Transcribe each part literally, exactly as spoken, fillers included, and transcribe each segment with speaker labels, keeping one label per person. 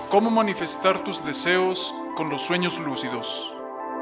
Speaker 1: ¿Cómo manifestar tus deseos con los sueños lúcidos?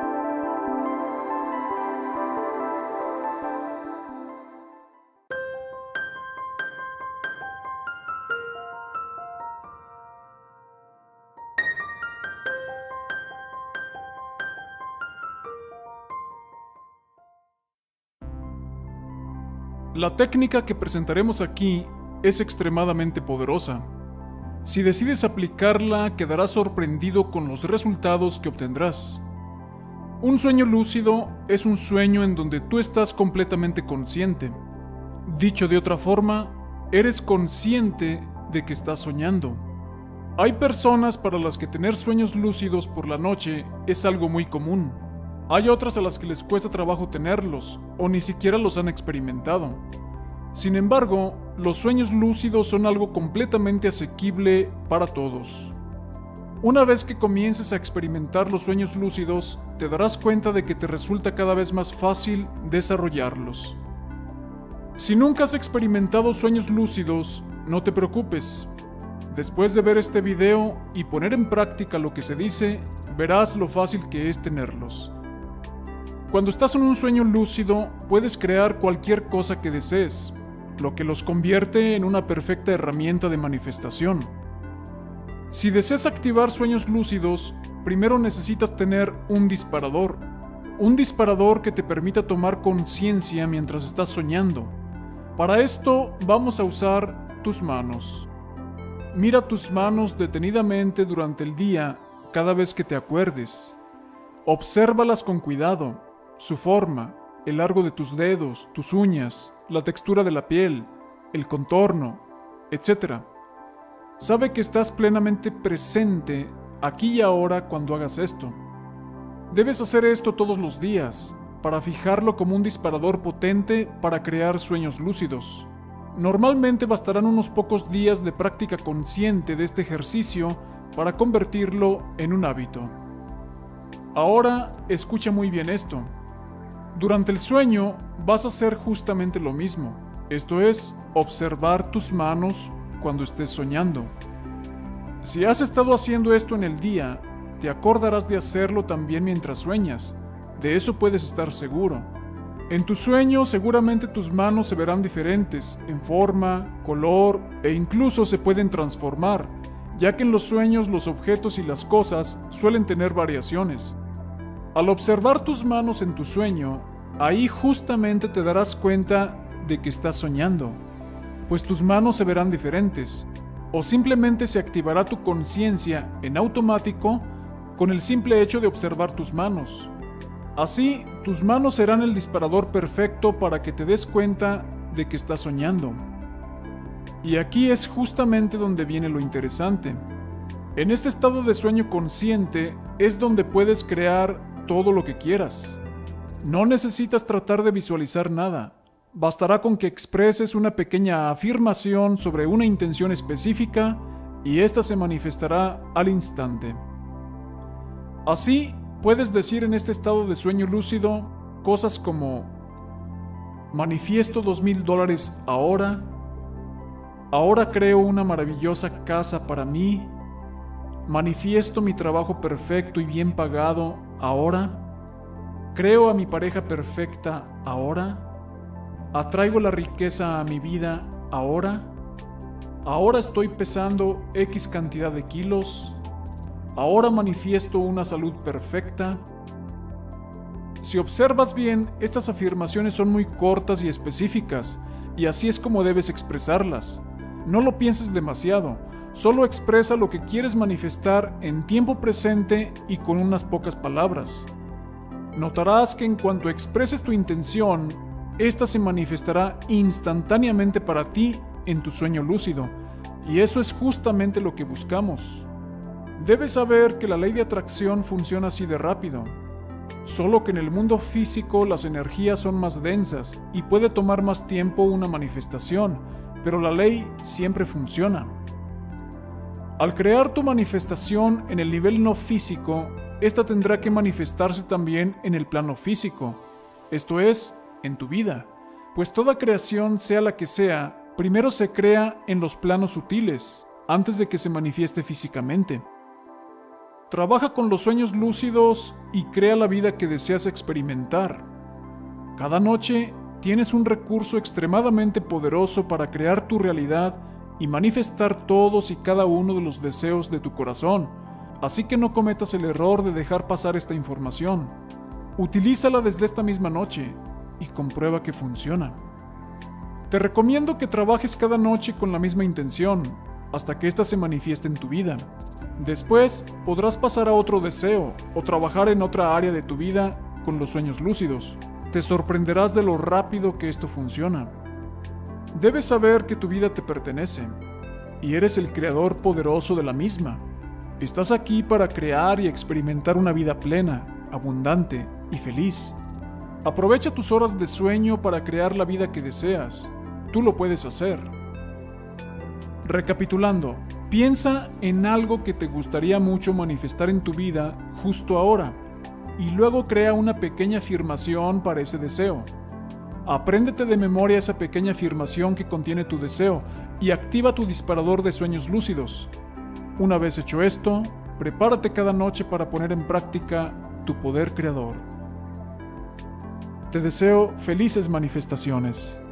Speaker 1: La técnica que presentaremos aquí es extremadamente poderosa. Si decides aplicarla, quedarás sorprendido con los resultados que obtendrás. Un sueño lúcido es un sueño en donde tú estás completamente consciente. Dicho de otra forma, eres consciente de que estás soñando. Hay personas para las que tener sueños lúcidos por la noche es algo muy común. Hay otras a las que les cuesta trabajo tenerlos, o ni siquiera los han experimentado. Sin embargo, los sueños lúcidos son algo completamente asequible para todos. Una vez que comiences a experimentar los sueños lúcidos, te darás cuenta de que te resulta cada vez más fácil desarrollarlos. Si nunca has experimentado sueños lúcidos, no te preocupes. Después de ver este video y poner en práctica lo que se dice, verás lo fácil que es tenerlos. Cuando estás en un sueño lúcido, puedes crear cualquier cosa que desees, lo que los convierte en una perfecta herramienta de manifestación. Si deseas activar sueños lúcidos, primero necesitas tener un disparador. Un disparador que te permita tomar conciencia mientras estás soñando. Para esto, vamos a usar tus manos. Mira tus manos detenidamente durante el día cada vez que te acuerdes. Obsérvalas con cuidado, su forma, el largo de tus dedos, tus uñas, la textura de la piel, el contorno, etcétera. Sabe que estás plenamente presente aquí y ahora cuando hagas esto. Debes hacer esto todos los días, para fijarlo como un disparador potente para crear sueños lúcidos. Normalmente bastarán unos pocos días de práctica consciente de este ejercicio para convertirlo en un hábito. Ahora, escucha muy bien esto. Durante el sueño vas a hacer justamente lo mismo, esto es, observar tus manos cuando estés soñando. Si has estado haciendo esto en el día, te acordarás de hacerlo también mientras sueñas, de eso puedes estar seguro. En tu sueño seguramente tus manos se verán diferentes, en forma, color e incluso se pueden transformar, ya que en los sueños los objetos y las cosas suelen tener variaciones. Al observar tus manos en tu sueño, ahí justamente te darás cuenta de que estás soñando, pues tus manos se verán diferentes, o simplemente se activará tu conciencia en automático con el simple hecho de observar tus manos. Así, tus manos serán el disparador perfecto para que te des cuenta de que estás soñando. Y aquí es justamente donde viene lo interesante. En este estado de sueño consciente es donde puedes crear todo lo que quieras. No necesitas tratar de visualizar nada. Bastará con que expreses una pequeña afirmación sobre una intención específica y ésta se manifestará al instante. Así, puedes decir en este estado de sueño lúcido cosas como: manifiesto dos mil dólares ahora, ahora creo una maravillosa casa para mí, manifiesto mi trabajo perfecto y bien pagado ahora, creo a mi pareja perfecta ahora, atraigo la riqueza a mi vida ahora, ahora estoy pesando X cantidad de kilos, ahora manifiesto una salud perfecta. Si observas bien, estas afirmaciones son muy cortas y específicas, y así es como debes expresarlas. No lo pienses demasiado, solo expresa lo que quieres manifestar en tiempo presente y con unas pocas palabras. Notarás que en cuanto expreses tu intención, esta se manifestará instantáneamente para ti en tu sueño lúcido, y eso es justamente lo que buscamos. Debes saber que la ley de atracción funciona así de rápido, solo que en el mundo físico las energías son más densas y puede tomar más tiempo una manifestación, pero la ley siempre funciona. Al crear tu manifestación en el nivel no físico, esta tendrá que manifestarse también en el plano físico, esto es, en tu vida, pues toda creación, sea la que sea, primero se crea en los planos sutiles, antes de que se manifieste físicamente. Trabaja con los sueños lúcidos y crea la vida que deseas experimentar. Cada noche tienes un recurso extremadamente poderoso para crear tu realidad y manifestar todos y cada uno de los deseos de tu corazón, así que no cometas el error de dejar pasar esta información. Utilízala desde esta misma noche y comprueba que funciona. Te recomiendo que trabajes cada noche con la misma intención, hasta que ésta se manifieste en tu vida. Después podrás pasar a otro deseo o trabajar en otra área de tu vida con los sueños lúcidos. Te sorprenderás de lo rápido que esto funciona. Debes saber que tu vida te pertenece y eres el creador poderoso de la misma. Estás aquí para crear y experimentar una vida plena, abundante y feliz. Aprovecha tus horas de sueño para crear la vida que deseas. Tú lo puedes hacer. Recapitulando, piensa en algo que te gustaría mucho manifestar en tu vida justo ahora y luego crea una pequeña afirmación para ese deseo. Apréndete de memoria esa pequeña afirmación que contiene tu deseo y activa tu disparador de sueños lúcidos. Una vez hecho esto, prepárate cada noche para poner en práctica tu poder creador. Te deseo felices manifestaciones.